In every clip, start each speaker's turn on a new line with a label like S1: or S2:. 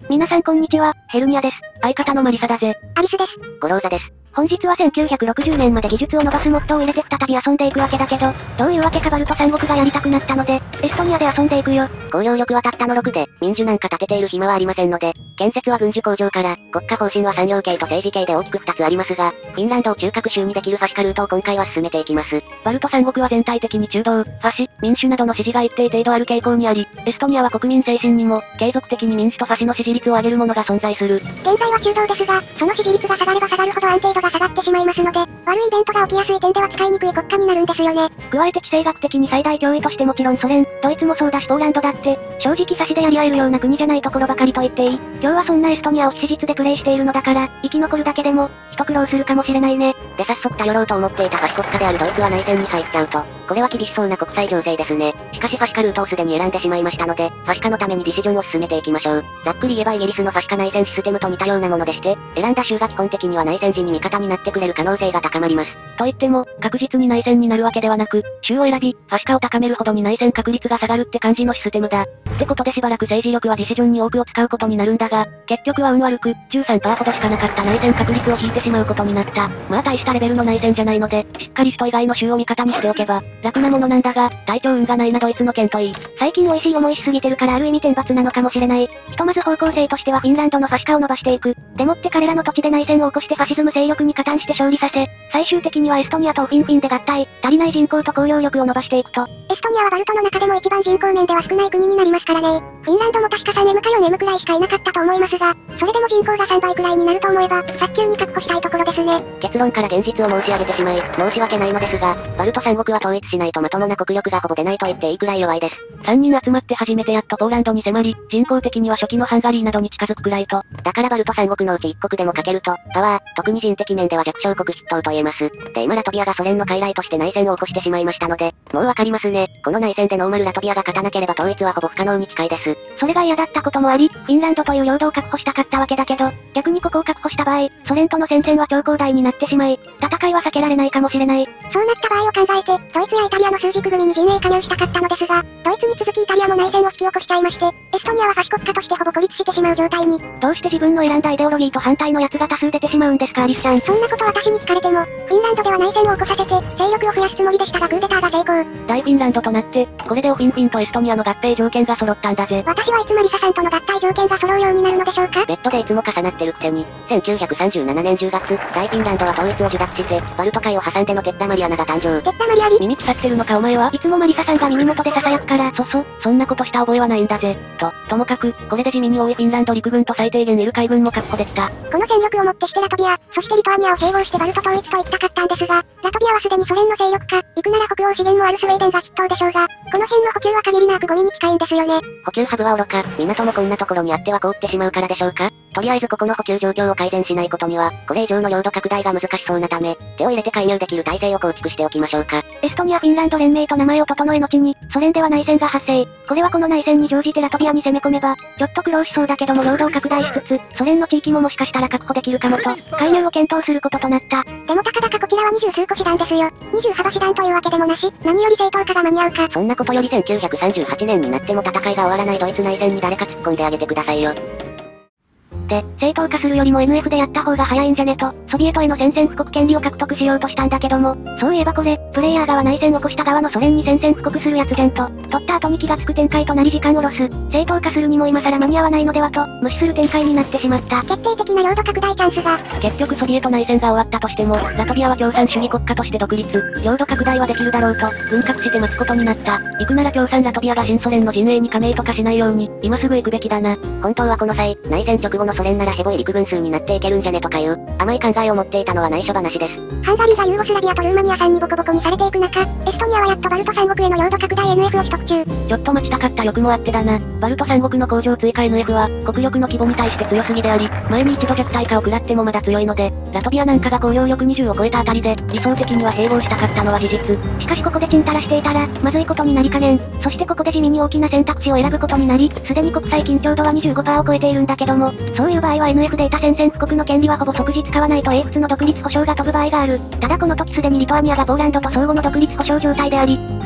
S1: 皆さんこんにちは、ヘルニアです。
S2: 相方のマリサだぜ。
S3: アリスです。
S4: ゴローザです。
S1: 本日は1960年まで技術を伸ばすモッドを入れて再び遊んでいくわけだけど、どういうわけかバルト三国がやりたくなったので、エストニアで遊んでいくよ。
S4: 公用力はたったの6で、民主なんか立てている暇はありませんので、建設は軍需工場から、国家方針は産業系と政治系で大きく2つありますが、フィンランドを中核州にできるファシカルートを今回は進めていきます。
S2: バルト三国は全体的に中道、ファシ、民主などの支持が一定程度ある傾向にあり、エストニアは国民精神にも、継続的に民主とファシの支持率を上げるものが存在する。
S3: 現在は中道ですが、その支持率が下がれば下がるほど安定度が下がってしまいますので、悪いイベントが起きやすい点では使いにくい国家になるんですよね。
S1: 加えて地政学的に最大脅威としてもちろんソ連、ドイツもそうだしポーランドだって、正直差しでやり合えるような国じゃないところばかりと言っていい。今日はそんなエストニアを非実でプレイしているのだから、生き残るだけでも、一苦労するかもしれないね。
S4: で早速頼ろうと思っていたファシ国家であるドイツは内戦に入っちゃうと、これは厳しそうな国際情勢ですね。しかしファシカルートをすでに選んでしまいましたので、ファシカのためにディシジョンを進めていきましょう。ざっくり言えばイギリスのファシカ内戦システムと似たようなものでして、選んだ州が基本的には内戦時に味方になってくれる可能性が高まります。
S2: と言っても、確実に内戦になるわけではなく、州を選び、ファシカを高めるほどに内戦確率が下がるって感じのシステムだ。ってことでしばらく政治力はディシジョンに多くを使うことになるんだが、結局は運悪く、13% ほどしかなかった内戦確率を引いてしまうことになった。まあ大したレベルの内戦じゃないので、しっかり首都以外の州を味方にしておけば、楽なものなんだが、体調運がないなドイツの件といい。
S1: 最近美味しい思いしすぎてるからある意味天罰なのかもしれない。ひとまず方向性としてはフィンランドのファシカを伸ばしていく。でもって彼らの土地で内戦を起こしてファシズム勢力に加担して勝利させ、最終的にはエストニアとフィンフィンで合体、足りない人口と公用力を伸ばしていくと。
S3: エストニアはバルトの中でも一番人口面では少ない国になりますからね。フィンランドも確か 3M か 4M くらいしかいなかったと思いますが、それでも人口が3倍くらいになると思えば、早急に確保したいところですね。
S4: 結論から現実を申し上げてしまい、申し訳ないのですが、バルト三国は統一しないとまともな国力がほぼ出ないと言っていいくらい弱いです。
S2: 3人集まって初めてやっとポーランドに迫り、人口的には初期のハンガリーなどに近づくくらいと。
S4: だからバルト三国のうち1国でも欠けると、パワー、特に人的面では弱小国筆頭と言えます。で今ラトビアがソ連の傀儡として内戦を起こしてしまいましたので、もうわかりますね。この内戦でノーマルラトビアが勝たなければ統一はほぼ不可能に近いです。
S1: それが嫌だったこともあり、フィンランドという領土を確保したかったわけだけど、逆にここを確保した場合、ソ連との戦線は超広大になってしまい、戦いは避けられないかもしれない。
S3: そうなった場合を考えて、ドイツやイタリアの数軸組に陣営加入したかったのですが、ドイツに続きイタリアも内戦を引き起こしちゃいまして、エストニアはファシ国家としてほぼ孤立してしまう状態に。
S1: どうして自分の選んだイデオロギーと反対の奴が多数出てしまうんですかアリスちゃん。
S3: そんなこと私に聞かれても、フィンランドでは内戦を起こさせて、勢力を増やすつもりでしたがクーデターが成功。
S2: 大フィンランドとなって、これでオフィンフィンとエストニアの合併条件が揃ったんだぜ。
S3: 私はいつマリサさんとの合体条件が揃うようになるのでしょうか？
S4: ベッドでいつも重なってるくせに、1937年10月、大フィンランドは統一を受諾して、バルト海を挟んでのテッタマリアナが誕生。
S3: テッタマリアリ？
S2: 耳腐ってるのかお前は。
S1: いつもマリサさんが耳元で囁くから、
S2: そんなことした覚えはないんだぜ。ともかく、これで地味に多いフィンランド陸軍と最低限いる海軍も確保できた。
S3: この戦力をもってしてラトビア、そしてリトアニアを併合してバルト統一と言ったかったんですが、ラトビアはすでにソ連の勢力か、行くなら北欧資源もあるスウェーデンが筆頭でしょうが、この辺の補給は限りなくゴミに近いんですよね。
S4: 補給ハブは愚か、港もこんなところにあっては凍ってしまうからでしょうか。とりあえずここの補給状況を改善しないことには、これ以上の領土拡大が難しそうなため、手を入れて介入できる体制を構築しておきましょうか。
S1: エストニア・フィンランド連盟と名前を整え後に、ソ連では内戦が発生。これはこの内戦に乗じてラトビアに攻め込めば、ちょっと苦労しそうだけども領土を拡大しつつ、ソ連の地域ももしかしたら確保できるかもと、介入を検討することとなった。
S3: でもたかだかこちらは20数個師団ですよ。20幅師団というわけでもなし、何より正当化が間に合うか。
S4: そんなことより1938年になっても戦いが終わらないドイツ内戦に誰か突っ込んであげてくださいよ。
S1: で、正当化するよりも NF でやった方が早いんじゃねと、ソビエトへの宣戦布告権利を獲得しようとしたんだけども、そういえばこれ、プレイヤー側内戦を起こした側のソ連に宣戦布告するやつじゃんと、取った後に気がつく展開となり時間をロス、正当化するにも今更間に合わないのではと、無視する展開になってしまった。
S3: 決定的な領土拡大チャンスが。
S2: 結局ソビエト内戦が終わったとしても、ラトビアは共産主義国家として独立、領土拡大はできるだろうと、分割して待つことになった。行くなら共産ラトビアが新ソ連の陣営に加盟とかしないように、今すぐ行くべきだな。
S4: 本当はこの際、内戦直後のソ連ならヘボい陸軍数になっていけるんじゃねとかいう、甘い考えを持っていたのは内緒話です。
S3: ハンガリーがユーゴスラビアとルーマニアさんにボコボコにされていく中、エストニアはやっとバルト三国への領土拡大 NF を取得中。
S2: ちょっと待ちたかった欲もあってだな。バルト三国の工場追加 NF は、国力の規模に対して強すぎであり、前に一度弱体化を食らってもまだ強いので、ラトビアなんかが公用力20を超えたあたりで、理想的には併合したかったのは事実。
S1: しかしここでチンタラしていたら、まずいことになりかねん。そしてここで地味に大きな選択肢を選ぶことになり、すでに国際緊張度は 25% を超えているんだけども、そういう場合は NF で得た宣戦布告の権利はほぼ即時使わないと英仏の独立保障が飛ぶ場合がある。ただこの時すでにリトアニアがポーランドと相互の独立保障状態であり、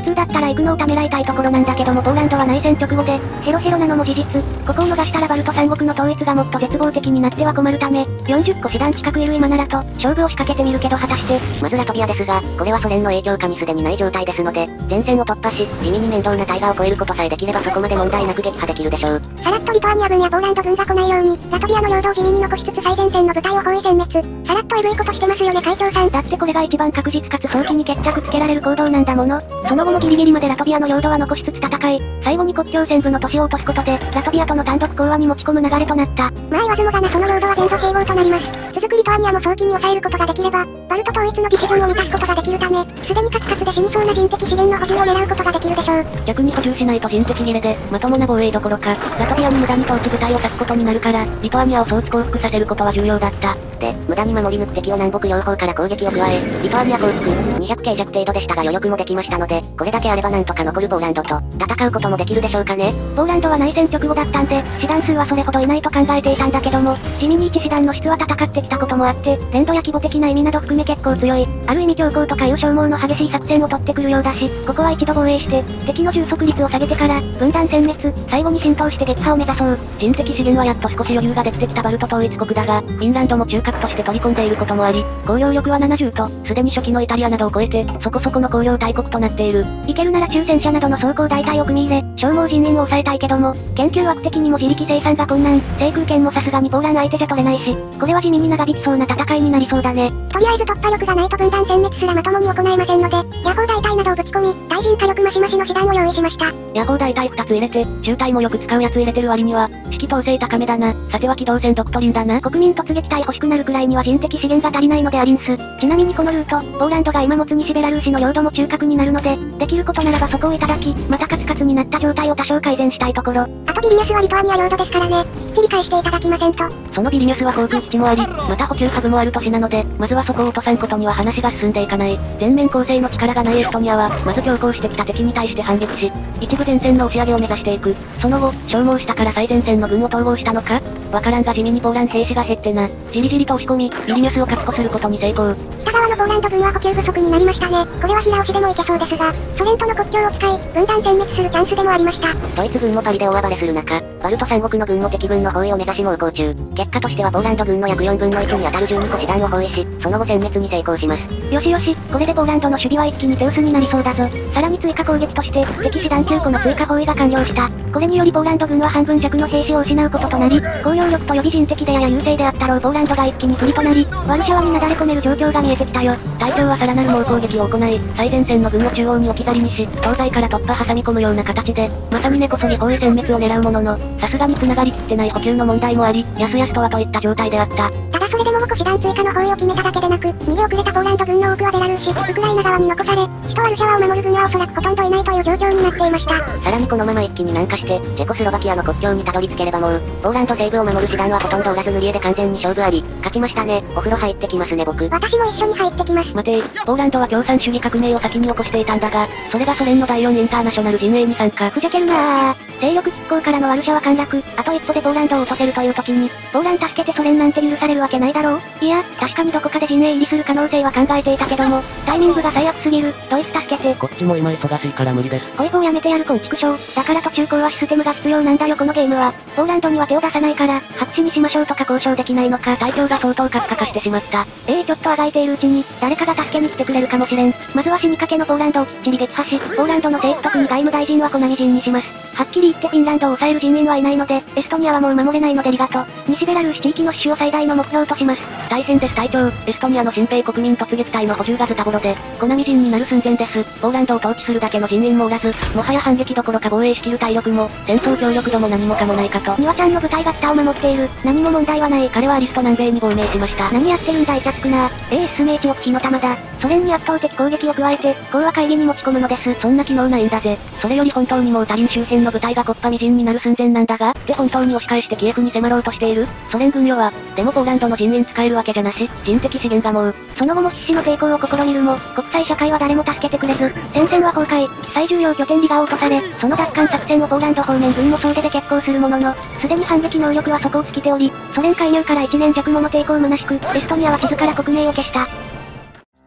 S1: 普通だったら行くのをためらいたいところなんだけどもポーランドは内戦直後で、ヘロヘロなのも事実。ここを逃したらバルト三国の統一がもっと絶望的になっては困るため、40個師団近くいる今ならと、勝負を仕掛けてみるけど果たして。
S4: まずラトビアですが、これはソ連の影響下にすでにない状態ですので、前線を突破し、地味に面倒なタイガーを越えることさえできればそこまで問題なく撃破できるでしょう。
S3: さらっとリトアニア軍やポーランド軍が来ないように、ラトビアの領土を地味に残しつつ最前線の部隊を包囲殲滅。さらっとエグいことしてますよね会長さん。
S1: だってこれが一番確実かつ早期に決着つけられる行動なんだもの。その後もギリギリまでラトビアの領土は残しつつ戦い、最後に国境線部の都市を落とすことで、ラトビアとの単独講和に持ち込む流れとなった。
S3: まあ言わずもがなその領土は全土併合となります。続くリトアニアも早期に抑えることができれば、バルト統一のディシジョンを満たすことができるため、すでにカツカツで死にそうな人的資源の補充を狙うことができるでしょう。
S2: 逆に補充しないと人的切れで、まともな防衛どころか、ラトビアに無駄に統治部隊を割くことになるから、リトアニアを早期降伏させることは重要だった。
S4: で、無駄に守り抜く敵を南北両方から攻撃を加え、リトアニア降伏、200軽弱程度でしたが余力もできましたので、これだけあればなんとか残るポーランドと、戦うこともできるでしょうかね。
S1: ポーランドは内戦直後だったんで、師団数はそれほどいないと考えていたんだけども、地味に一師団の質は戦ってきたこともあって、連度や規模的な意味など含め結構強い、ある意味強行とかいう消耗の激しい作戦を取ってくるようだし、ここは一度防衛して、敵の充足率を下げてから、分断殲滅、最後に浸透して撃破を目指そう。
S2: 人的資源はやっと少し余裕ができてきたバルト統一国だが、フィンランドも中核として取り込んでいることもあり、攻領力は70と、すでに初期のイタリアなどを超えて、そこそこの攻領大国となっている。
S1: いけるなら中戦車などの装甲大隊を組み入れ、消耗人員を抑えたいけども、研究枠的にも自力生産が困難、制空権もさすがにポーラン相手じゃ取れないし、これは地味に長引きそうな戦いになりそうだね。
S3: とりあえず突破力がないと分断殲滅すらまともに行えませんので、夜行大隊などをぶち込み、対人火力マシマシの師団を用意しました。
S2: 夜行大隊2つ入れて、中隊もよく使うやつ入れてる割には、指揮統制高めだな。さては機動戦ドクトリンだな。
S1: 国民突撃隊欲しくなるくらいには人的資源が足りないのでありんす。ちなみにこのルート、ポーランドが今持つ西ベラルーシの領土も中核になるので、できることならばそこをいただき、またカツカツになった状態を多少改善したいところ。
S3: あとビリニャスはリトアニア領土ですからね、きっちり返していただきませんと。
S2: そのビリニャスは航空基地もあり、また補給ハブもある都市なので、まずはそこを落とさんことには話が進んでいかない。全面攻勢の力がないエストニアは、まず強行してきた敵に対して反撃し、一部前線の押し上げを目指していく。その後、消耗したから最前線の軍を統合したのかわからんが地味にポーラン兵士が減ってな。じりじりと押し込み、ビリニャスを確保することに成功。
S3: 北側のポーランド軍は補給不足になりましたね。これは平押しでもいけそうですが、ソ連との国境を使い、分断殲滅するチャンスでもありました。
S4: ドイツ軍もパリで大暴れする中、バルト三国の軍も敵軍の包囲を目指し猛攻中。結果としてはポーランド軍の約4分の1に当たる12個師団を包囲し、その後殲滅に成功します。
S1: よしよし、これでポーランドの守備は一気に手薄になりそうだぞ。さらに追加攻撃として、敵師団9個の追加包囲が完了した。これによりポーランド軍は半分弱の兵士を失うこととなり、攻領力と予備人的でやや優勢であったろうポーランドが一気に不利となり、ワルシャワになだれ込める状況が見えてきたよ。
S2: 隊長はさらなる猛攻撃を行い、最前線の軍を中央に置き去りにし、東西から突破挟み込むような形で、まさに根こそぎ包囲殲滅を狙うものの、さすがに繋がりきってない補給の問題もあり、やすやすとはといった状態であった。
S3: ただそれでも5個師団追加の包囲を決めただけでなく、逃げ遅れたポーランド軍の多くはベラルーシ、ウクライナ側に残され、首都ワルシャワを守る軍はおそらくほとんどいないという状況になっていました。
S4: さらにこのまま一気に南下して、チェコスロバキアの国境にたどり着ければもう、ポーランド西部を守る師団はほとんどおらず塗り絵で完全に勝負あり、勝ちましたね。お風呂入ってきますね僕。
S3: 私も一緒に入ってきます。
S2: 待て、ポーランドは共産主義革命を先に起こしていたんだが、それがソ連の第4インターナショナル陣営に参加。
S1: ふざけるなぁ。勢力拮抗からのワルシャワ陥落、あと一歩でポーランドを落とせるという時に、ポーラン助けてソ連なんて許されるわけないだろう。いや、確かにどこかで陣営入りする可能性は考えていたけども、タイミングが最悪すぎる。ドイツ助けて。
S2: こっちも今忙しいから無理です。
S1: ホイホーやめてやるこん畜生。だから途中講和システムが必要なんだよこのゲームは。ポーランドには手を出さないから、白紙にしましょうとか交渉できないのか。
S2: 隊長が相当カッカ化してしまった。
S1: ちょっとあがいているうちに、誰かが助けに来てくれるかもしれん。まずは死にかけのポーランドをきっちり撃破し、ポーランドの政府特に外務大臣はコナミ人にします。はっきり言ってフィンランドを抑える人員はいないので、エストニアはもう守れないのでリガと、西ベラルーシ地域の死守を最大の目標とします。
S2: 大変です隊長、エストニアの新兵国民突撃隊の補充がズタボロで、コナミ人になる寸前です。ポーランドを統治するだけの人員もおらず、もはや反撃どころか防衛しきる体力も、戦争協力度も何もかもないかと。
S1: ニワちゃんの部隊が北を守っている。何も問題はない。
S2: 彼はアリスト南米に亡命しました。
S1: 何やってるんだイチャつくな。進め1億火の玉だ。ソ連に圧倒的攻撃を加えて、講和会議に持ち込むのです。
S2: そんな機能ないんだぜ。それより本当にもうタリン周辺の部隊が木っ端みじんになる寸前なんだが、って本当に押し返してキエフに迫ろうとしているソ連軍よは、でもポーランドの人員使えるわけじゃなし、人的資源がもう。
S1: その後も必死の抵抗を試みるも、国際社会は誰も助けてくれず、戦線は崩壊、最重要拠点リガを落とされ、その奪還作戦をポーランド方面軍も総出で決行するものの、すでに反撃能力は底を尽きており、ソ連介入から1年弱もの抵抗虚しく、エストニアは自ら国名を消した。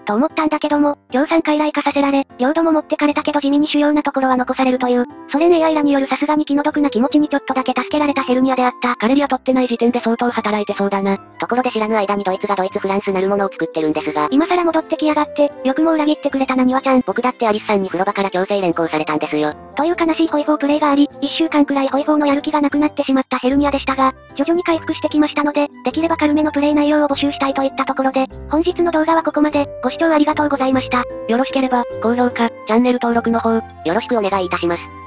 S1: と思ったんだけども、量産傀儡化させられ、領土も持ってかれたけど地味に主要なところは残されるという、ソ連 AI らによるさすがに気の毒な気持ちにちょっとだけ助けられたヘルニアであった。
S2: カレリア取ってない時点で相当働いてそうだな。
S4: ところで知らぬ間にドイツがドイツフランスなるものを作ってるんですが。
S1: 今更戻ってきやがって、よくも裏切ってくれたなにわちゃん。
S4: 僕だってアリスさんに風呂場から強制連行されたんですよ。
S1: という悲しいホイホープレイがあり、1週間くらいホイホーのやる気がなくなってしまったヘルニアでしたが、徐々に回復してきましたので、できれば軽めのプレイ内容を募集したいといったところで、本日の動画はここまで、ご視聴ありがとうございました。
S2: よろしければ、高評価、チャンネル登録の方、
S4: よろしくお願いいたします。